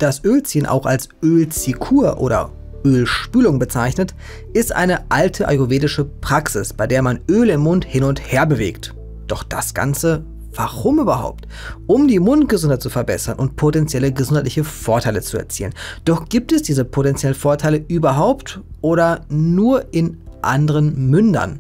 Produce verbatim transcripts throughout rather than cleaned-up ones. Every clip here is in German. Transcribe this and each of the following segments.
Das Ölziehen, auch als Ölzikur oder Ölspülung bezeichnet, ist eine alte ayurvedische Praxis, bei der man Öl im Mund hin und her bewegt. Doch das Ganze, warum überhaupt? Um die Mundgesundheit zu verbessern und potenzielle gesundheitliche Vorteile zu erzielen. Doch gibt es diese potenziellen Vorteile überhaupt oder nur in anderen Mündern?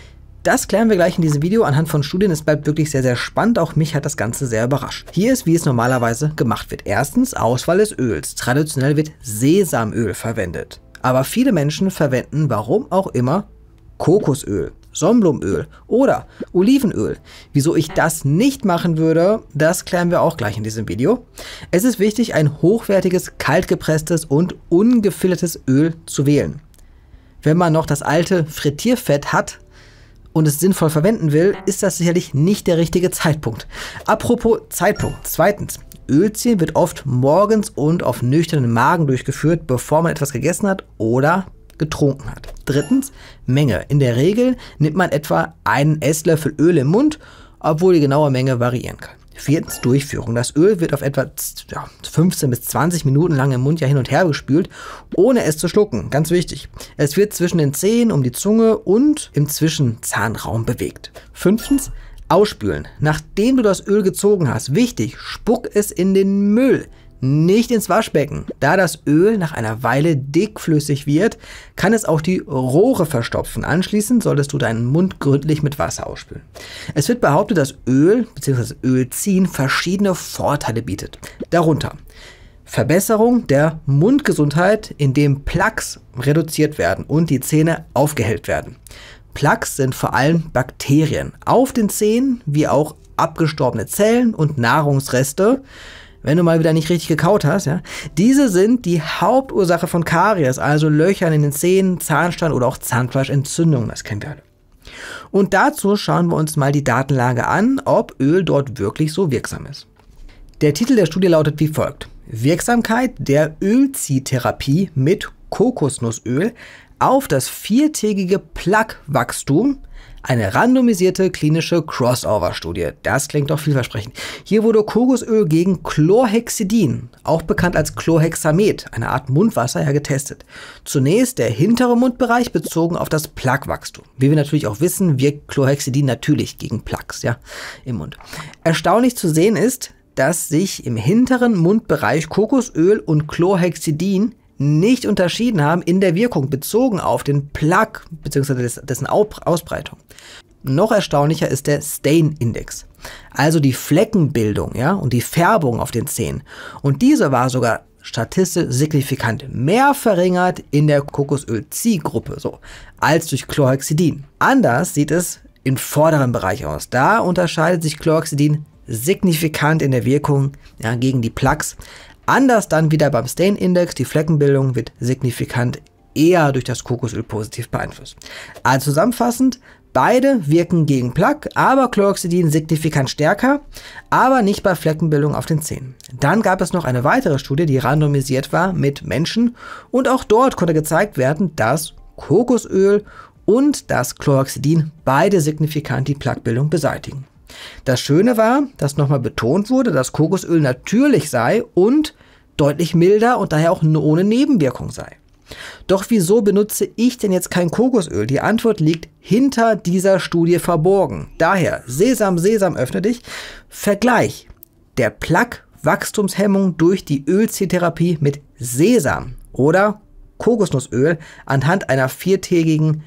Das klären wir gleich in diesem Video anhand von Studien. Es bleibt wirklich sehr, sehr spannend. Auch mich hat das Ganze sehr überrascht. Hier ist, wie es normalerweise gemacht wird. Erstens, Auswahl des Öls. Traditionell wird Sesamöl verwendet. Aber viele Menschen verwenden, warum auch immer, Kokosöl, Sonnenblumenöl oder Olivenöl. Wieso ich das nicht machen würde, das klären wir auch gleich in diesem Video. Es ist wichtig, ein hochwertiges, kaltgepresstes und ungefiltertes Öl zu wählen. Wenn man noch das alte Frittierfett hat und es sinnvoll verwenden will, ist das sicherlich nicht der richtige Zeitpunkt. Apropos Zeitpunkt. Zweitens, Ölziehen wird oft morgens und auf nüchternen Magen durchgeführt, bevor man etwas gegessen hat oder getrunken hat. Drittens, Menge. In der Regel nimmt man etwa einen Esslöffel Öl im Mund, obwohl die genaue Menge variieren kann. Viertens, Durchführung. Das Öl wird auf etwa ja, fünfzehn bis zwanzig Minuten lang im Mund ja hin und her gespült, ohne es zu schlucken. Ganz wichtig. Es wird zwischen den Zähnen, um die Zunge und im Zwischenzahnraum bewegt. Fünftens, Ausspülen. Nachdem du das Öl gezogen hast, wichtig, spuck es in den Müll, nicht ins Waschbecken. Da das Öl nach einer Weile dickflüssig wird, kann es auch die Rohre verstopfen. Anschließend solltest du deinen Mund gründlich mit Wasser ausspülen. Es wird behauptet, dass Öl bzw. Ölziehen verschiedene Vorteile bietet. Darunter Verbesserung der Mundgesundheit, indem Plaques reduziert werden und die Zähne aufgehellt werden. Plaques sind vor allem Bakterien auf den Zähnen, wie auch abgestorbene Zellen und Nahrungsreste, wenn du mal wieder nicht richtig gekaut hast. Ja. Diese sind die Hauptursache von Karies, also Löchern in den Zähnen, Zahnstein oder auch Zahnfleischentzündungen, das kennen wir alle. Und dazu schauen wir uns mal die Datenlage an, ob Öl dort wirklich so wirksam ist. Der Titel der Studie lautet wie folgt: Wirksamkeit der Ölziehtherapie mit Kokosnussöl auf das viertägige Plaquewachstum, eine randomisierte klinische Crossover-Studie. Das klingt doch vielversprechend. Hier wurde Kokosöl gegen Chlorhexidin, auch bekannt als Chlorhexamet, eine Art Mundwasser, ja getestet. Zunächst der hintere Mundbereich bezogen auf das Plaquewachstum. Wie wir natürlich auch wissen, wirkt Chlorhexidin natürlich gegen Plaques, ja, im Mund. Erstaunlich zu sehen ist, dass sich im hinteren Mundbereich Kokosöl und Chlorhexidin nicht unterschieden haben in der Wirkung bezogen auf den Plaque bzw. dessen Ausbreitung. Noch erstaunlicher ist der Stain-Index, also die Fleckenbildung, ja, und die Färbung auf den Zähnen. Und diese war sogar statistisch signifikant mehr verringert in der Kokosöl-Ziehgruppe, so, als durch Chlorhexidin. Anders sieht es im vorderen Bereich aus. Da unterscheidet sich Chlorhexidin signifikant in der Wirkung, ja, gegen die Plaques. Anders dann wieder beim Stain-Index, die Fleckenbildung wird signifikant eher durch das Kokosöl positiv beeinflusst. Also zusammenfassend, beide wirken gegen Plaque, aber Chlorhexidin signifikant stärker, aber nicht bei Fleckenbildung auf den Zähnen. Dann gab es noch eine weitere Studie, die randomisiert war mit Menschen und auch dort konnte gezeigt werden, dass Kokosöl und das Chlorhexidin beide signifikant die Plaquebildung beseitigen. Das Schöne war, dass nochmal betont wurde, dass Kokosöl natürlich sei und deutlich milder und daher auch ohne Nebenwirkung sei. Doch wieso benutze ich denn jetzt kein Kokosöl? Die Antwort liegt hinter dieser Studie verborgen. Daher, Sesam, Sesam, öffne dich. Vergleich der Plaque-Wachstumshemmung durch die Ölziehtherapie mit Sesam oder Kokosnussöl anhand einer viertägigen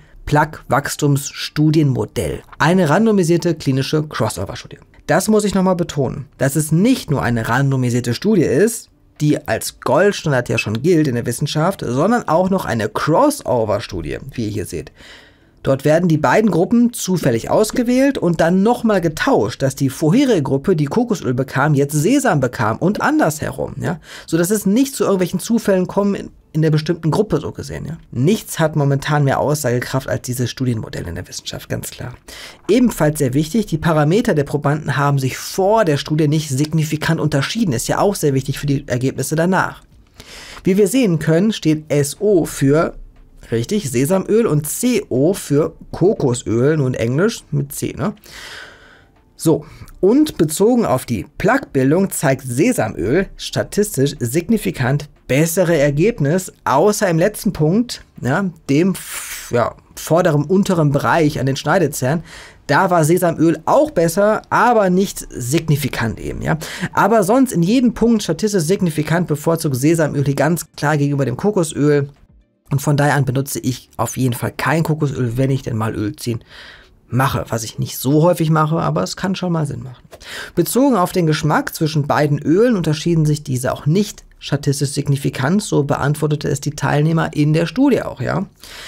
Plaque-Wachstumsstudienmodell. Eine randomisierte klinische Crossover-Studie. Das muss ich nochmal betonen, dass es nicht nur eine randomisierte Studie ist, die als Goldstandard ja schon gilt in der Wissenschaft, sondern auch noch eine Crossover-Studie, wie ihr hier seht. Dort werden die beiden Gruppen zufällig ausgewählt und dann nochmal getauscht, dass die vorherige Gruppe, die Kokosöl bekam, jetzt Sesam bekam und andersherum, ja, sodass es nicht zu irgendwelchen Zufällen kommen in, in der bestimmten Gruppe, so gesehen, ja. Nichts hat momentan mehr Aussagekraft als dieses Studienmodell in der Wissenschaft, ganz klar. Ebenfalls sehr wichtig, die Parameter der Probanden haben sich vor der Studie nicht signifikant unterschieden, ist ja auch sehr wichtig für die Ergebnisse danach. Wie wir sehen können, steht S O für richtig, Sesamöl und C O für Kokosöl, nun Englisch mit C, ne? So, und bezogen auf die Plaquebildung zeigt Sesamöl statistisch signifikant bessere Ergebnis, außer im letzten Punkt, ja, dem ja, vorderen, unteren Bereich an den Schneidezähnen. Da war Sesamöl auch besser, aber nicht signifikant eben. Ja. Aber sonst in jedem Punkt statistisch signifikant bevorzugt Sesamöl hier ganz klar gegenüber dem Kokosöl. Und von daher an benutze ich auf jeden Fall kein Kokosöl, wenn ich denn mal Öl ziehen mache, was ich nicht so häufig mache, aber es kann schon mal Sinn machen. Bezogen auf den Geschmack zwischen beiden Ölen unterschieden sich diese auch nicht statistisch signifikant, so beantwortete es die Teilnehmer in der Studie auch, ja.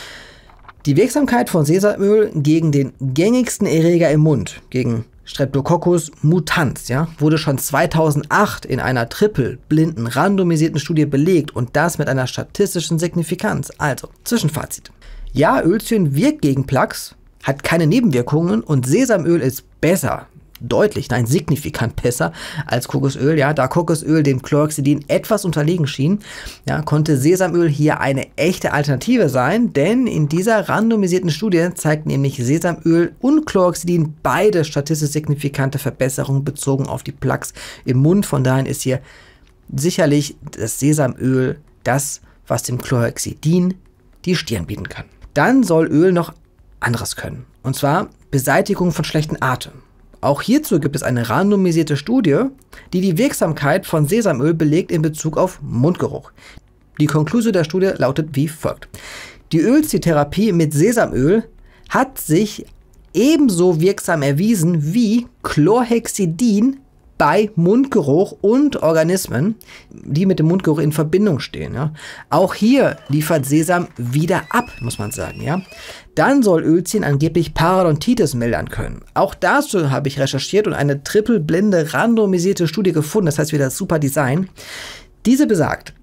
Die Wirksamkeit von Sesamöl gegen den gängigsten Erreger im Mund, gegen Streptococcus mutans, ja, wurde schon zweitausendacht in einer triple-blinden, randomisierten Studie belegt und das mit einer statistischen Signifikanz. Also, Zwischenfazit. Ja, Ölzyn wirkt gegen Plaques, hat keine Nebenwirkungen und Sesamöl ist besser, deutlich, nein, signifikant besser als Kokosöl. Ja, da Kokosöl dem Chlorhexidin etwas unterlegen schien, ja, konnte Sesamöl hier eine echte Alternative sein, denn in dieser randomisierten Studie zeigt nämlich Sesamöl und Chlorhexidin beide statistisch signifikante Verbesserungen bezogen auf die Plaques im Mund. Von daher ist hier sicherlich das Sesamöl das, was dem Chlorhexidin die Stirn bieten kann. Dann soll Öl noch anderes können, und zwar Beseitigung von schlechten Atem. Auch hierzu gibt es eine randomisierte Studie, die die Wirksamkeit von Sesamöl belegt in Bezug auf Mundgeruch. Die Konklusion der Studie lautet wie folgt. Die Ölziehtherapie mit Sesamöl hat sich ebenso wirksam erwiesen wie Chlorhexidin bei Mundgeruch und Organismen, die mit dem Mundgeruch in Verbindung stehen. Ja. Auch hier liefert Sesam wieder ab, muss man sagen. Ja. Dann soll Ölziehen angeblich Parodontitis mildern können. Auch dazu habe ich recherchiert und eine triple-blinde, randomisierte Studie gefunden. Das heißt wieder super Design. Diese besagt,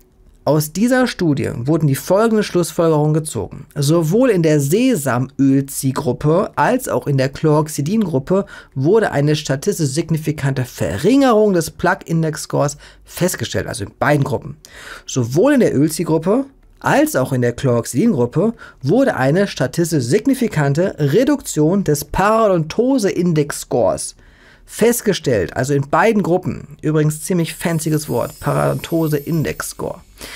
aus dieser Studie wurden die folgenden Schlussfolgerungen gezogen. Sowohl in der Sesamölziehgruppe als auch in der Chlorhexidin-Gruppe wurde eine statistisch signifikante Verringerung des Plaque-Index-Scores festgestellt, also in beiden Gruppen. Sowohl in der Ölziehgruppe als auch in der Chlorhexidin-Gruppe wurde eine statistisch signifikante Reduktion des Parodontose-Index-Scores festgestellt, also in beiden Gruppen. Übrigens ziemlich fancyes Wort, Parodontose-Index-Score.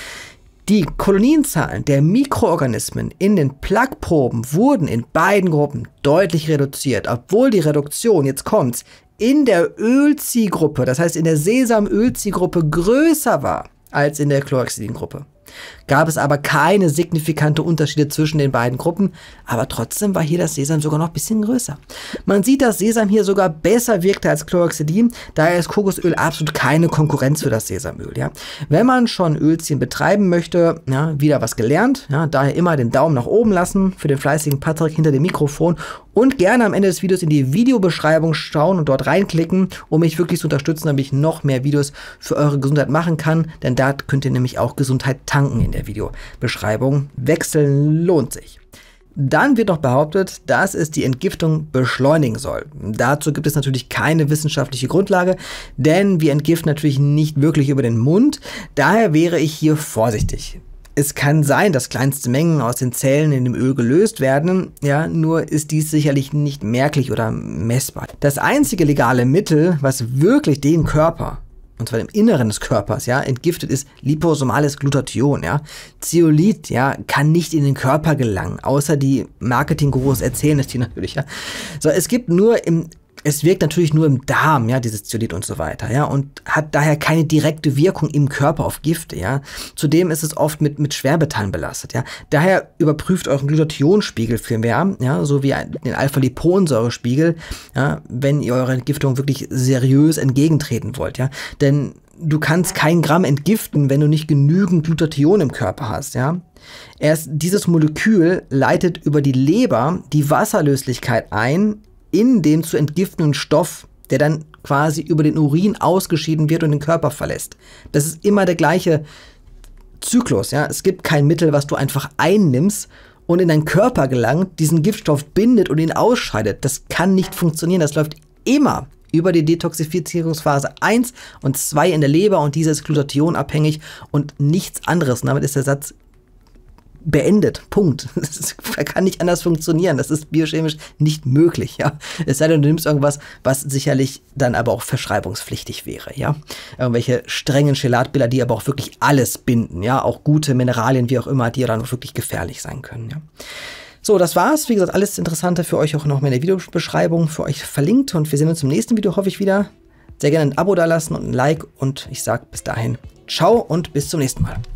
Die Kolonienzahlen der Mikroorganismen in den Plaque-Proben wurden in beiden Gruppen deutlich reduziert, obwohl die Reduktion, jetzt kommt's, in der Ölziehgruppe, das heißt in der Sesamölziehgruppe größer war als in der Chlorhexidin-Gruppe. Gab es aber keine signifikante Unterschiede zwischen den beiden Gruppen, aber trotzdem war hier das Sesam sogar noch ein bisschen größer. Man sieht, dass Sesam hier sogar besser wirkte als Chlorhexidin, daher ist Kokosöl absolut keine Konkurrenz für das Sesamöl. Ja. Wenn man schon Ölziehen betreiben möchte, ja, wieder was gelernt, ja, daher immer den Daumen nach oben lassen für den fleißigen Patrick hinter dem Mikrofon und gerne am Ende des Videos in die Videobeschreibung schauen und dort reinklicken, um mich wirklich zu unterstützen, damit ich noch mehr Videos für eure Gesundheit machen kann, denn da könnt ihr nämlich auch Gesundheit tanken in der Videobeschreibung. Wechseln lohnt sich. Dann wird noch behauptet, dass es die Entgiftung beschleunigen soll. Dazu gibt es natürlich keine wissenschaftliche Grundlage, denn wir entgiften natürlich nicht wirklich über den Mund. Daher wäre ich hier vorsichtig. Es kann sein, dass kleinste Mengen aus den Zellen in dem Öl gelöst werden, ja, nur ist dies sicherlich nicht merklich oder messbar. Das einzige legale Mittel, was wirklich den Körper, und zwar im Inneren des Körpers, ja, entgiftet, ist liposomales Glutathion, ja. Zeolit, ja, kann nicht in den Körper gelangen, außer die Marketing-Gurus erzählen es dir natürlich, ja. So, es gibt nur im, es wirkt natürlich nur im Darm, ja, dieses Zeolit und so weiter, ja, und hat daher keine direkte Wirkung im Körper auf Gifte, ja. Zudem ist es oft mit, mit Schwermetallen belastet, ja. Daher überprüft euren Glutathionspiegel viel mehr, ja, so wie den Alpha-Liponsäurespiegel, ja, wenn ihr eurer Entgiftung wirklich seriös entgegentreten wollt, ja. Denn du kannst kein Gramm entgiften, wenn du nicht genügend Glutathion im Körper hast, ja. Erst dieses Molekül leitet über die Leber die Wasserlöslichkeit ein, in dem zu entgiftenden Stoff, der dann quasi über den Urin ausgeschieden wird und den Körper verlässt. Das ist immer der gleiche Zyklus. Ja? Es gibt kein Mittel, was du einfach einnimmst und in deinen Körper gelangt, diesen Giftstoff bindet und ihn ausscheidet. Das kann nicht funktionieren. Das läuft immer über die Detoxifizierungsphase eins und zwei in der Leber und diese ist Glutathion abhängig und nichts anderes. Und damit ist der Satz beendet. Punkt. Das kann nicht anders funktionieren. Das ist biochemisch nicht möglich, ja. Es sei denn, du nimmst irgendwas, was sicherlich dann aber auch verschreibungspflichtig wäre, ja. Irgendwelche strengen Chelatbilder, die aber auch wirklich alles binden, ja. Auch gute Mineralien, wie auch immer, die dann wirklich gefährlich sein können, ja. So, das war's. Wie gesagt, alles Interessante für euch auch noch in der Videobeschreibung für euch verlinkt. Und wir sehen uns im nächsten Video, hoffe ich, wieder. Sehr gerne ein Abo dalassen und ein Like. Und ich sage bis dahin, ciao und bis zum nächsten Mal.